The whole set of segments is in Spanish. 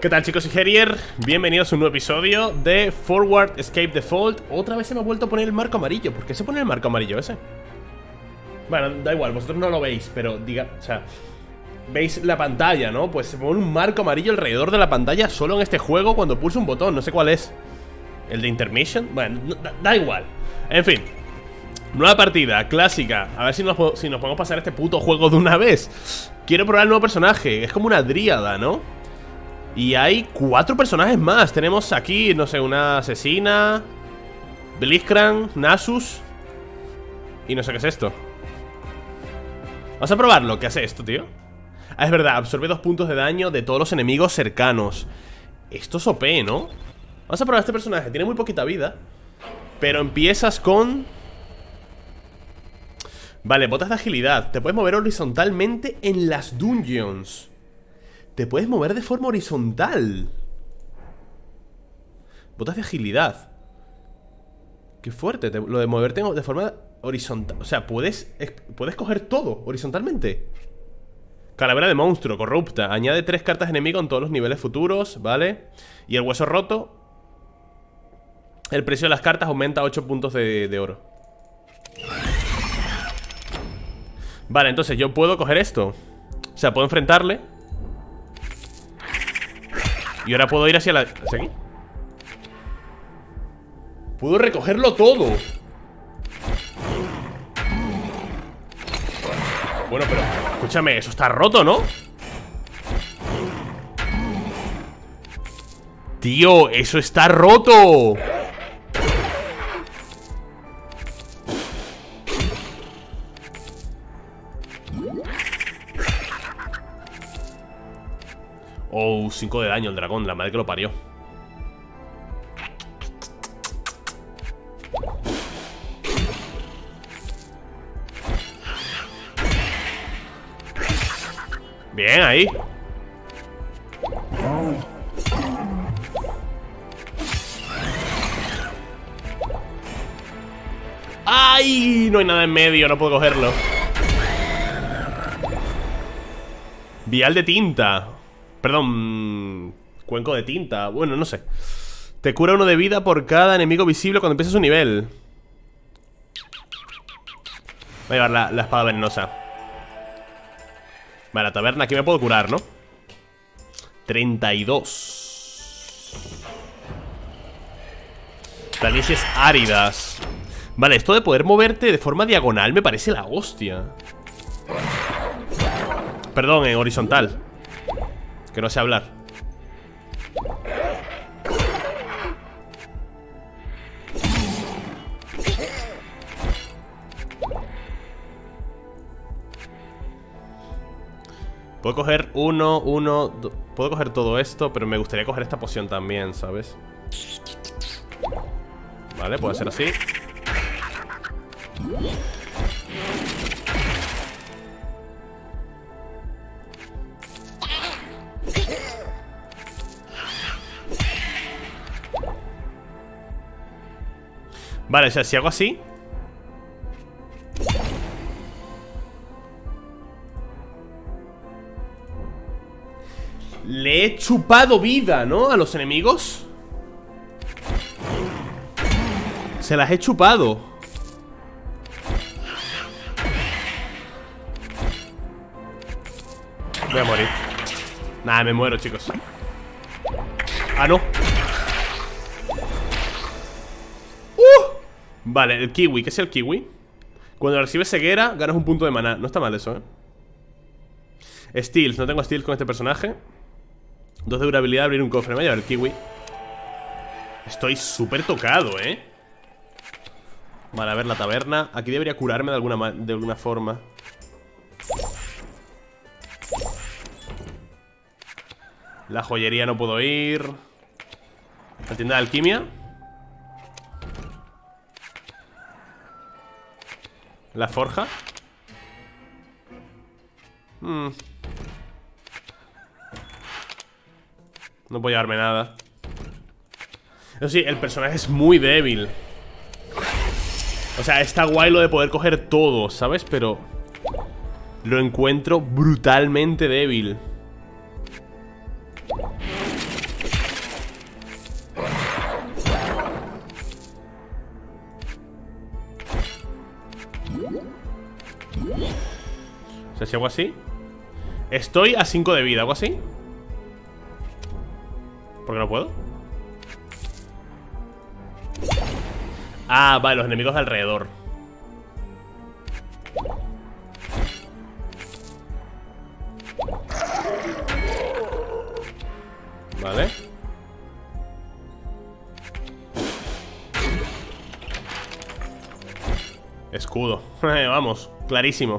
¿Qué tal, chicos? Soy Herier, bienvenidos a un nuevo episodio de Forward Escape Default. Otra vez se me ha vuelto a poner el marco amarillo. ¿Por qué se pone el marco amarillo ese? Bueno, da igual, vosotros no lo veis, pero diga, o sea, veis la pantalla, ¿no? Pues se pone un marco amarillo alrededor de la pantalla solo en este juego cuando pulso un botón, no sé cuál es. ¿El de Intermission? Bueno, da igual. En fin, nueva partida, clásica. A ver si nos podemos pasar este puto juego de una vez. Quiero probar el nuevo personaje, es como una dríada, ¿no? Y hay 4 personajes más. Tenemos aquí, no sé, una asesina, Blitzcrank, Nasus y no sé qué es esto. Vamos a probarlo. ¿Qué hace esto, tío? Ah, es verdad, absorbe 2 puntos de daño de todos los enemigos cercanos. Esto es OP, ¿no? Vamos a probar este personaje, tiene muy poquita vida. Pero empiezas con... Vale, botas de agilidad. Te puedes mover horizontalmente en las dungeons. Te puedes mover de forma horizontal. Botas de agilidad. Qué fuerte, lo de moverte de forma horizontal. O sea, puedes coger todo horizontalmente. Calavera de monstruo, corrupta. Añade 3 cartas enemigo en todos los niveles futuros, ¿vale? Y el hueso roto. El precio de las cartas aumenta 8 puntos de oro. Vale, entonces yo puedo coger esto. O sea, puedo enfrentarle. Y ahora puedo ir hacia aquí. Puedo recogerlo todo. Bueno, pero escúchame, eso está roto, ¿no? Tío, eso está roto. Oh, 5 de daño el dragón, la madre que lo parió. Bien, ahí. ¡Ay! No hay nada en medio, no puedo cogerlo. Vial de tinta. Perdón, cuenco de tinta. Bueno, no sé. Te cura 1 de vida por cada enemigo visible cuando empiezas un nivel. Voy a llevar la espada venenosa. Vale, la taberna, aquí me puedo curar, ¿no? 32. Planicies áridas. Vale, esto de poder moverte de forma diagonal me parece la hostia. Perdón, en horizontal. Que no sé hablar. Puedo coger puedo coger todo esto, pero me gustaría coger esta poción también, ¿sabes? Vale, puede ser así. Vale, o sea, si hago así. Le he chupado vida, ¿no? A los enemigos. Se las he chupado. Voy a morir. Nada, me muero, chicos. Ah, no. Vale, el kiwi, ¿qué es el kiwi? Cuando recibes ceguera, ganas un punto de maná. No está mal eso, Steals, no tengo steals con este personaje. 2 de durabilidad, abrir un cofre. Me voy a llevar el kiwi. Estoy súper tocado, Vale, a ver la taberna. Aquí debería curarme de alguna forma. La joyería no puedo ir. La tienda de alquimia. La forja. No puedo llevarme nada. Eso sí, el personaje es muy débil. O sea, está guay lo de poder coger todo, ¿sabes? Pero lo encuentro brutalmente débil. O sea, si hago así. Estoy a 5 de vida, ¿hago así? ¿Por qué no puedo? Ah, vale, los enemigos de alrededor. Vale. Escudo. Vamos, clarísimo.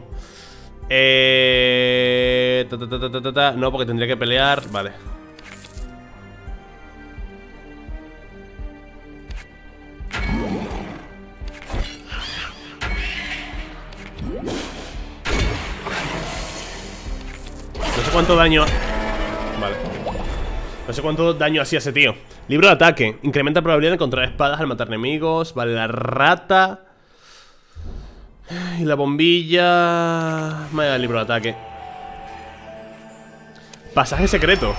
No, porque tendría que pelear. Vale. No sé cuánto daño... Vale. No sé cuánto daño hacía ese tío. Libro de ataque. Incrementa la probabilidad de encontrar espadas al matar enemigos. Vale, la rata. Y la bombilla. Vaya, el libro de ataque. Pasaje secreto.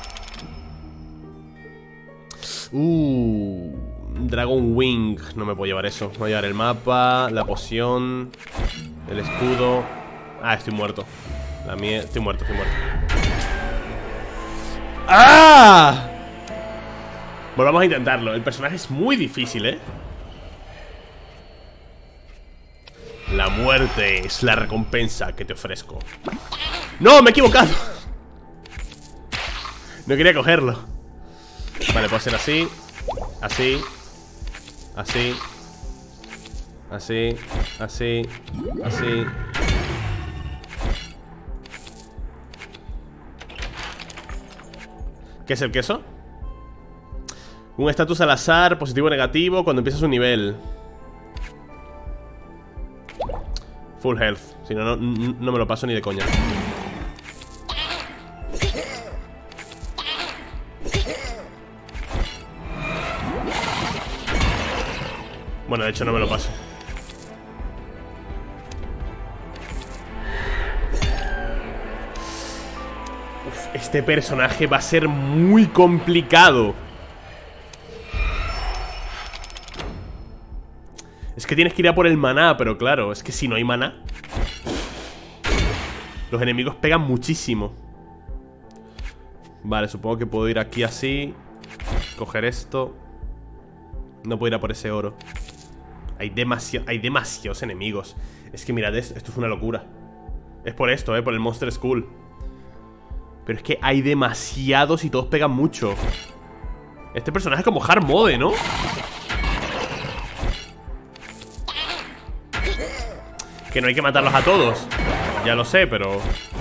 Dragon Wing. No me puedo llevar eso. Voy a llevar el mapa, la poción, el escudo. Ah, estoy muerto. La mía. Estoy muerto, estoy muerto. ¡Ah! Volvamos a intentarlo. El personaje es muy difícil, ¿eh? La muerte es la recompensa que te ofrezco. ¡No! ¡Me he equivocado! No quería cogerlo. Vale, puedo hacer así. Así. Así. Así. Así. Así. ¿Qué es el queso? Un estatus al azar, positivo o negativo, cuando empiezas un nivel. Full health. Si no, no me lo paso ni de coña. Bueno, de hecho no me lo paso. Uf, este personaje va a ser muy complicado. Es que tienes que ir a por el maná, pero claro, es que si no hay maná, los enemigos pegan muchísimo. Vale, supongo que puedo ir aquí así. Coger esto. No puedo ir a por ese oro. Hay demasiados enemigos. Es que mirad esto, esto es una locura. Es por esto, por el Monster School. Pero es que hay demasiados y todos pegan mucho. Este personaje es como hard mode, ¿no? Que no hay que matarlos a todos. Ya lo sé, pero...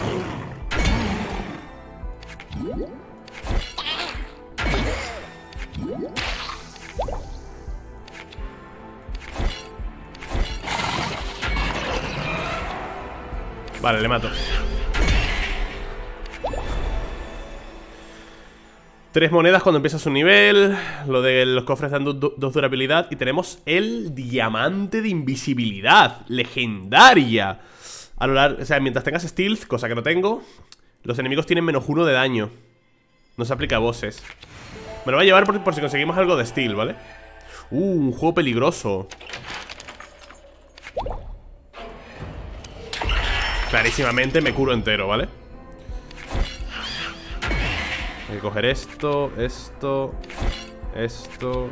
Vale, le mato. 3 monedas cuando empiezas un nivel. Lo de los cofres dan 2 durabilidad. Y tenemos el diamante de invisibilidad. Legendaria. A lo largo, o sea, mientras tengas stealth, cosa que no tengo, los enemigos tienen -1 de daño. No se aplica a bosses. Me lo voy a llevar por si conseguimos algo de stealth, ¿vale? Un juego peligroso. Clarísimamente me curo entero, ¿vale? Hay que coger esto, esto, esto.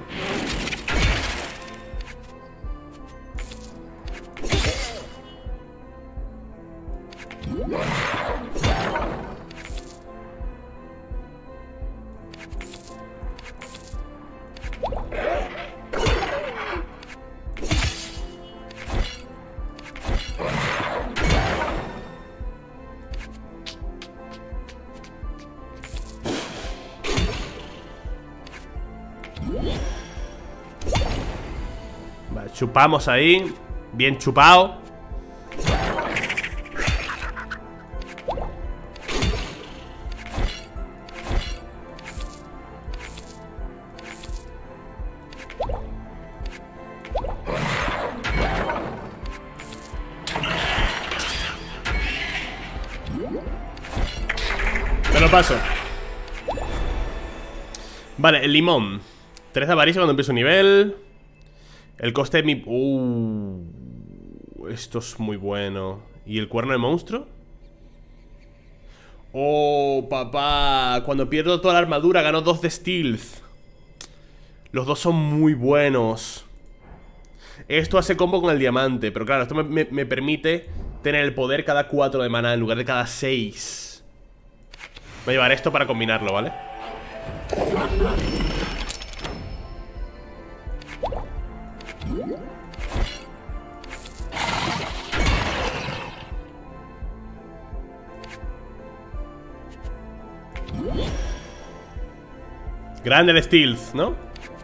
Vale, chupamos ahí. Bien chupado. Me lo paso. Vale, el limón. 3 de avaricia cuando empiezo un nivel. El coste de mi... Esto es muy bueno. ¿Y el cuerno de monstruo? Oh, papá. Cuando pierdo toda la armadura gano 2 de stealth. Los dos son muy buenos. Esto hace combo con el diamante. Pero claro, esto me permite tener el poder cada 4 de maná en lugar de cada 6. Voy a llevar esto para combinarlo, ¿vale? Grande el stealth, ¿no?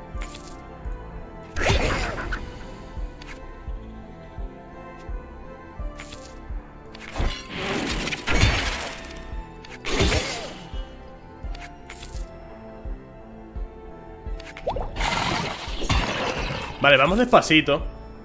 Vale, vamos despacito.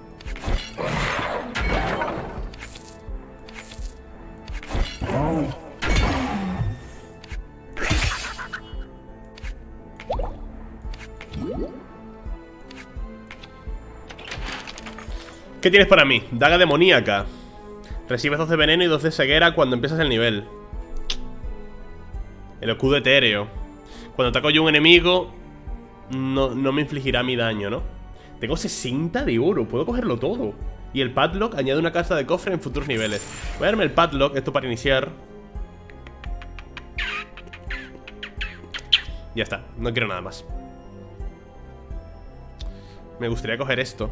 ¿Qué tienes para mí? Daga demoníaca. Recibes 2 de veneno y 2 de ceguera cuando empiezas el nivel. El escudo etéreo. Cuando ataco yo a un enemigo, no me infligirá mi daño, ¿no? Tengo 60 de oro, puedo cogerlo todo. Y el padlock añade una carta de cofre en futuros niveles. Voy a darme el padlock, esto para iniciar. Ya está, no quiero nada más. Me gustaría coger esto.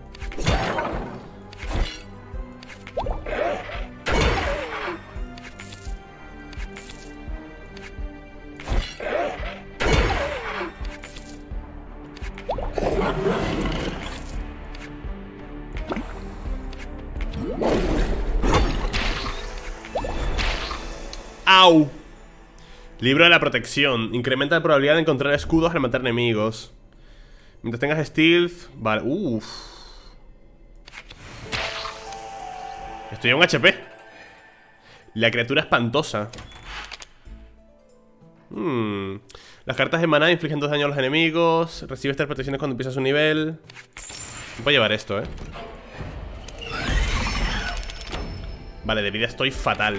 ¡Au! Libro de la protección. Incrementa la probabilidad de encontrar escudos al matar enemigos. Mientras tengas stealth. Vale, uff. Estoy a un HP. La criatura espantosa. Las cartas de maná infligen 2 daños a los enemigos. Recibes 3 protecciones cuando empiezas un nivel. Voy a llevar esto, Vale, de vida estoy fatal.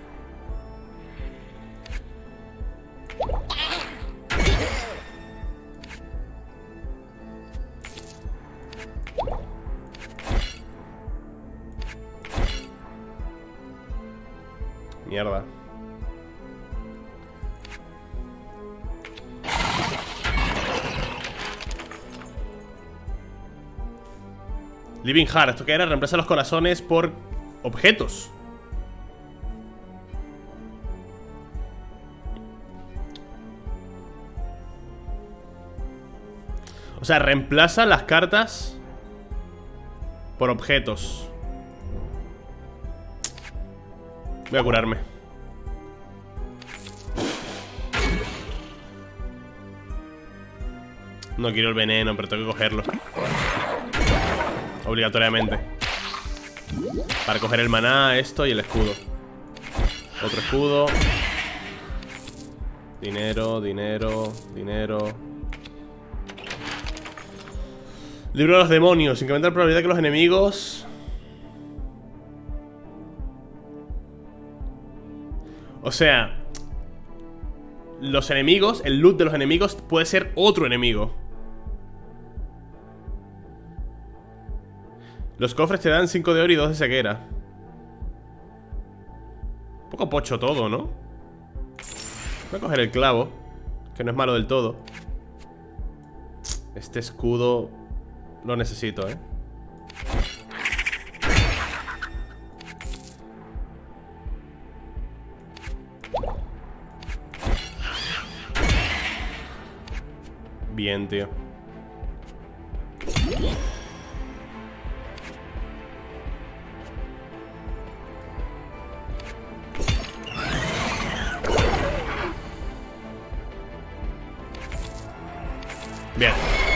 Mierda. Living Heart, ¿esto qué era? Reemplaza los corazones por objetos. O sea, reemplaza las cartas por objetos. Voy a curarme. No quiero el veneno, pero tengo que cogerlo. Obligatoriamente. Para coger el maná, esto y el escudo. Otro escudo. Dinero, dinero, dinero. Libro de los demonios. Incrementa la probabilidad de que los enemigos... O sea, los enemigos, el loot de los enemigos puede ser otro enemigo. Los cofres te dan 5 de oro y 2 de ceguera. Un poco pocho todo, ¿no? Voy a coger el clavo, que no es malo del todo. Este escudo lo necesito, Bien, tío. Bien.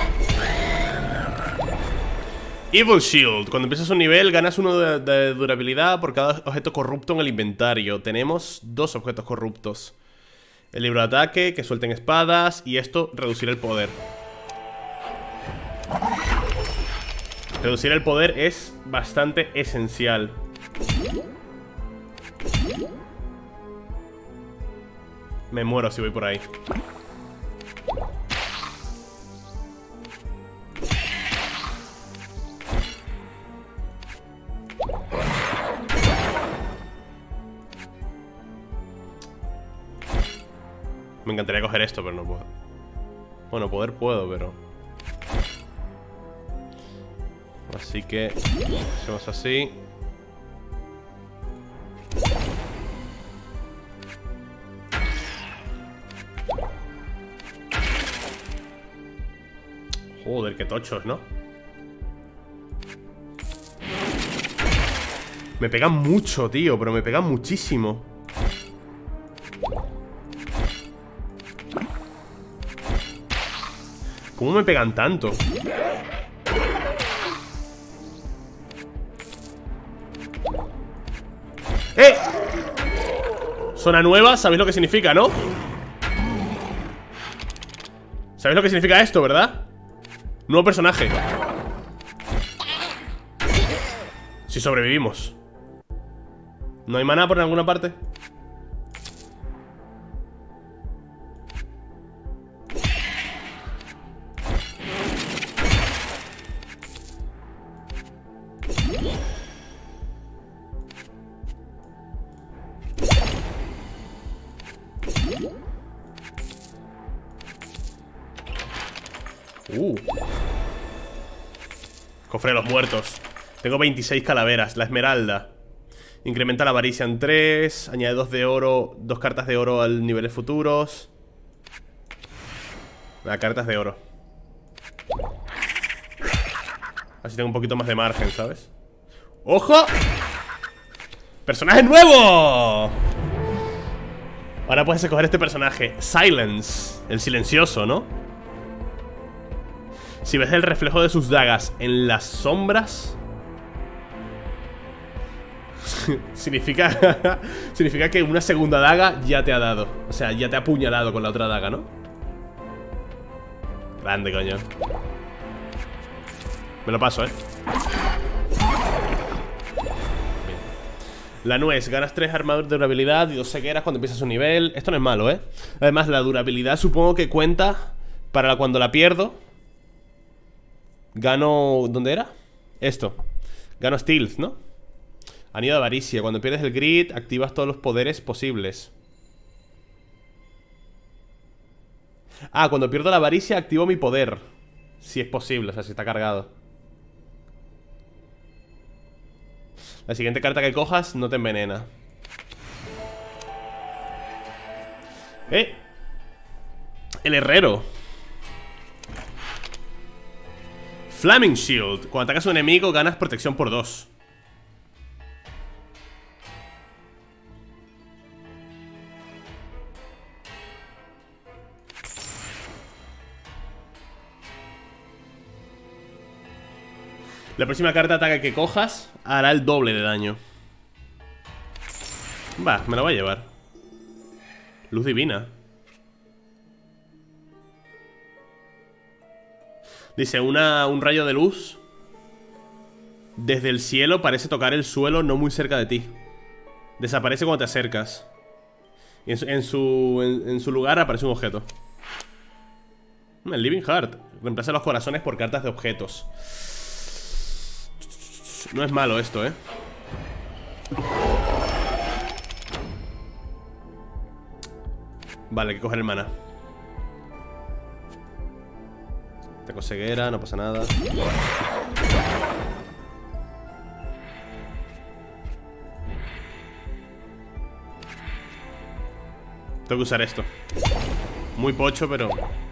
Evil Shield. Cuando empiezas un nivel ganas 1 de durabilidad por cada objeto corrupto en el inventario. Tenemos 2 objetos corruptos. El libro de ataque, que suelten espadas. Y esto, reducir el poder. Reducir el poder es bastante esencial. Me muero si voy por ahí. Me encantaría coger esto, pero no puedo. Bueno, poder puedo, pero... Así que... hacemos así. Joder, qué tochos, ¿no? Me pegan mucho, tío, pero me pegan muchísimo. ¿Cómo me pegan tanto? ¡Eh! Zona nueva, ¿sabéis lo que significa, no? ¿Sabéis lo que significa esto, verdad? Nuevo personaje. Si sobrevivimos. ¿No hay maná por alguna parte? Cofre de los muertos. Tengo 26 calaveras. La esmeralda incrementa la avaricia en 3. Añade 2 de oro, 2 cartas de oro al niveles futuros. Cartas de oro. Así tengo un poquito más de margen, ¿sabes? ¡Ojo! ¡Personaje nuevo! Ahora puedes escoger este personaje, Silence, el silencioso, ¿no? Si ves el reflejo de sus dagas en las sombras, significa que una segunda daga ya te ha dado. O sea, ya te ha apuñalado con la otra daga, ¿no? Grande, coño. Me lo paso, Bien. La nuez, ganas 3 armaduras de durabilidad y 2 cegueras cuando empiezas un nivel. Esto no es malo, Además, la durabilidad supongo que cuenta para cuando la pierdo. Gano... ¿dónde era? Esto. Gano stealth, ¿no? Anillo de avaricia. Cuando pierdes el grid, activas todos los poderes posibles. Ah, cuando pierdo la avaricia, activo mi poder. Si es posible, o sea, si está cargado. La siguiente carta que cojas no te envenena. El herrero. Flaming Shield. Cuando atacas a un enemigo ganas protección por 2. La próxima carta de ataque que cojas hará el doble de daño. Va, me la voy a llevar. Luz divina. Dice, un rayo de luz desde el cielo parece tocar el suelo no muy cerca de ti. Desaparece cuando te acercas. Y en su lugar aparece un objeto. El Living Heart. Reemplaza los corazones por cartas de objetos. No es malo esto, Vale, hay que coger el mana. Tengo ceguera, no pasa nada. Tengo que usar esto. Muy pocho, pero...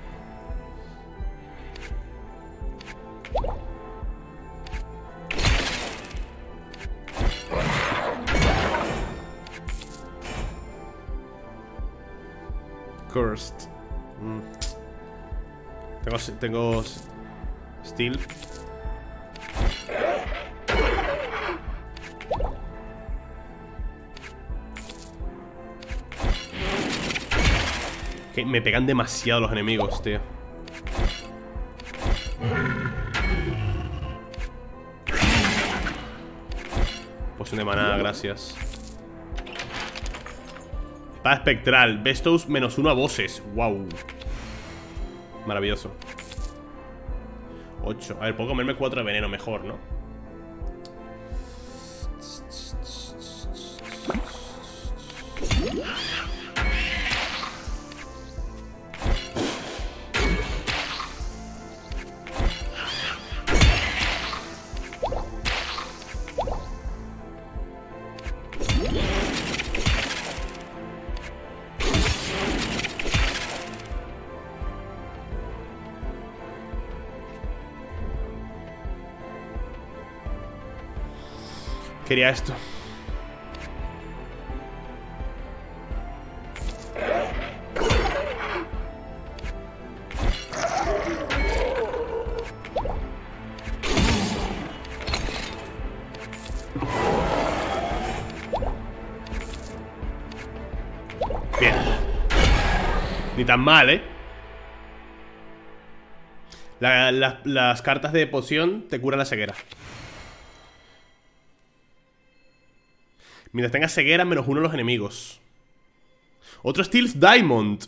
Cursed. Tengo Steel. Que me pegan demasiado los enemigos, tío. Poción de maná, gracias. Espada espectral. Bestows -1 a bosses. Wow. Maravilloso. 8. A ver, puedo comerme 4 de veneno mejor, ¿no? Quería esto. Bien. Ni tan mal, ¿eh? Las cartas de poción te curan la ceguera. Mientras tengas ceguera, -1 a los enemigos. Otro Steel's Diamond.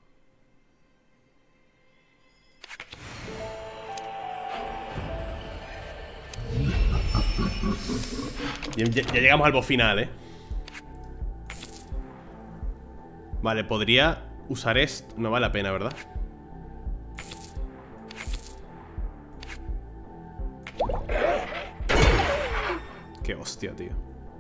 Ya llegamos al boss final, ¿eh? Vale, podría usar esto. No vale la pena, ¿verdad? Qué hostia, tío.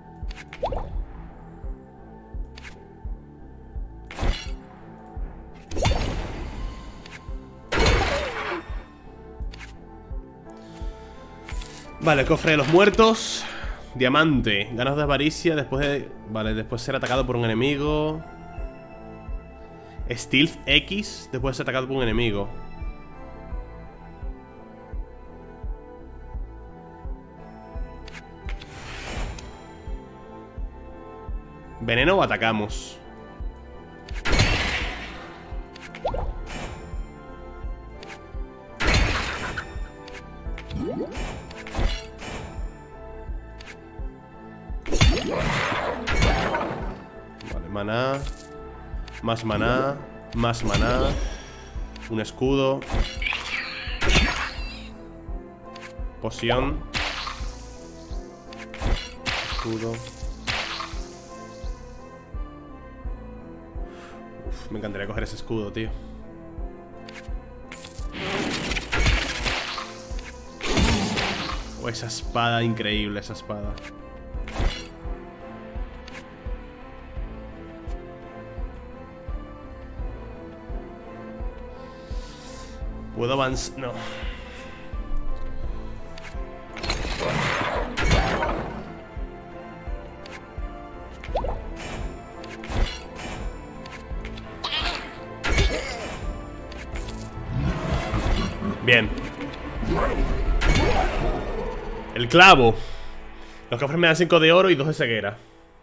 Vale, cofre de los muertos. Diamante, ganas de avaricia después de... Vale, después de ser atacado por un enemigo. Stealth X después de ser atacado por un enemigo. ¿Veneno o atacamos? Vale, maná. Más maná. Más maná. Un escudo. Poción. Escudo. Uf, me encantaría coger ese escudo, tío. Oh, esa espada, increíble esa espada. ¿Puedo avanzar? No. Bien. El clavo. Los cofres me dan 5 de oro y 2 de ceguera.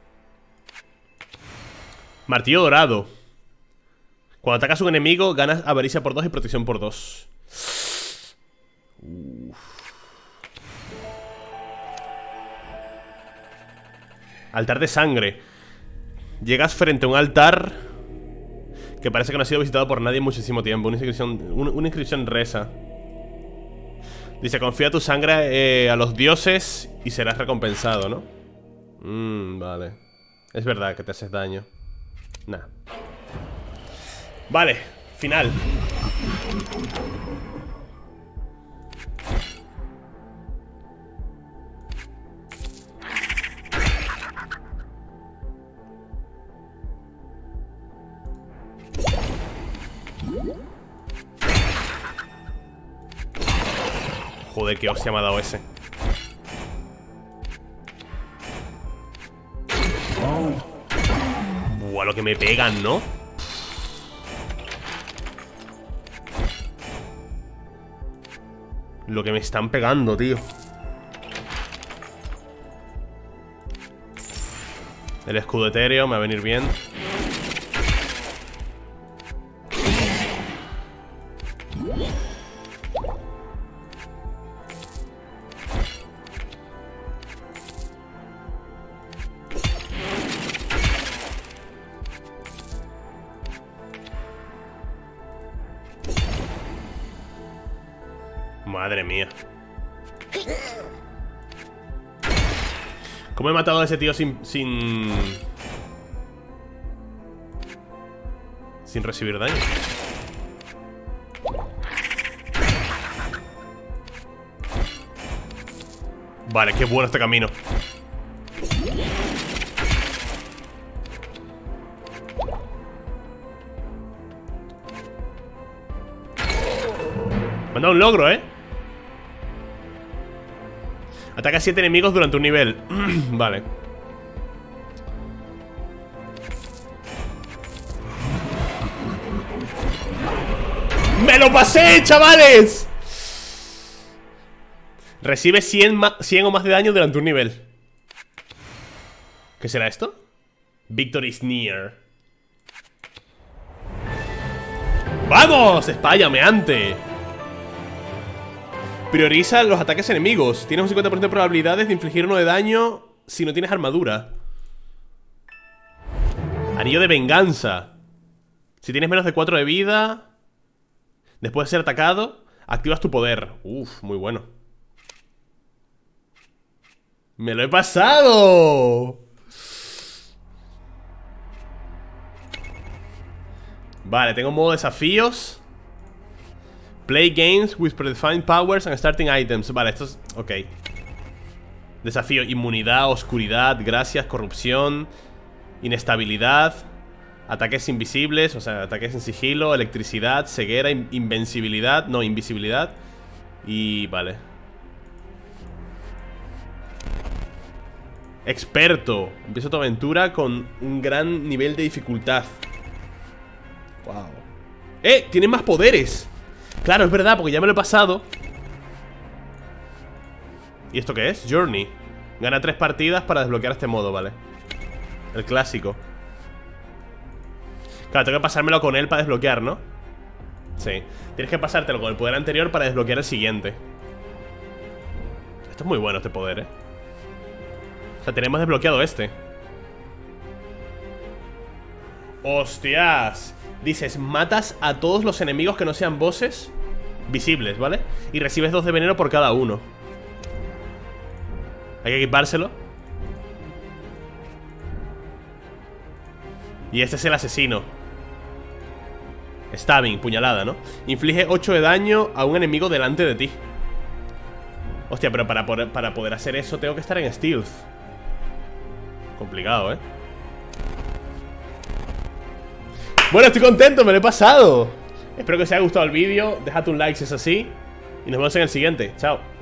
Martillo dorado. Cuando atacas a un enemigo, ganas avaricia por 2 y protección por 2. Altar de sangre. Llegas frente a un altar que parece que no ha sido visitado por nadie en muchísimo tiempo. Una inscripción reza. Dice, confía tu sangre a los dioses y serás recompensado, ¿no? Vale. Es verdad que te haces daño. Nah. Vale, final. Joder, qué hostia me ha dado ese. Buah, lo que me pegan, ¿no? Lo que me están pegando, tío. El escudo etéreo me va a venir bien. Madre mía. ¿Cómo he matado a ese tío sin recibir daño? Vale, qué bueno este camino. Me han dado un logro, ¿eh? Ataca a 7 enemigos durante un nivel. Vale. ¡Me lo pasé, chavales! Recibe 100 o más de daño durante un nivel. ¿Qué será esto? Victory is near. ¡Vamos! ¡Espada llameante! Prioriza los ataques enemigos. Tienes un 50% de probabilidades de infligir 1 de daño si no tienes armadura. Anillo de venganza. Si tienes menos de 4 de vida, después de ser atacado, activas tu poder. Uf, muy bueno. ¡Me lo he pasado! Vale, tengo modo desafíos. Play games with predefined powers and starting items. Vale, esto es... ok. Desafío, inmunidad, oscuridad, gracias, corrupción, inestabilidad, ataques invisibles, o sea, ataques en sigilo, electricidad, ceguera, invencibilidad, no, invisibilidad. Y... vale. Experto. Empieza tu aventura con un gran nivel de dificultad. Wow. ¡Tiene más poderes! Claro, es verdad, porque ya me lo he pasado. ¿Y esto qué es? Journey. Gana 3 partidas para desbloquear este modo, ¿vale? El clásico. Claro, tengo que pasármelo con él para desbloquear, ¿no? Sí. Tienes que pasártelo con el poder anterior para desbloquear el siguiente. Esto es muy bueno, este poder, ¿eh? O sea, tenemos desbloqueado este. ¡Hostias! Dices, matas a todos los enemigos que no sean bosses visibles, ¿vale? Y recibes 2 de veneno por cada uno. Hay que equipárselo. Y este es el asesino. Stabbing, puñalada, ¿no? Inflige 8 de daño a un enemigo delante de ti. Hostia, pero para poder hacer eso tengo que estar en stealth. Complicado, ¿eh? Bueno, estoy contento, me lo he pasado. Espero que os haya gustado el vídeo. Déjate un like si es así. Y nos vemos en el siguiente. Chao.